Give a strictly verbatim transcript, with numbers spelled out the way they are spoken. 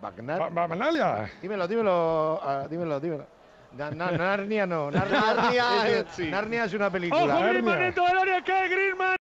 Bagnar. Ba- Ba- Bagnalia. Dímelo, dímelo, ah, dímelo, dímelo. Na- na- Narnia no. Narnia, Narnia, es, sí. Narnia es una película. ¡Ojo, Narnia. Griezmann dentro del área! ¡Cae Griezmann!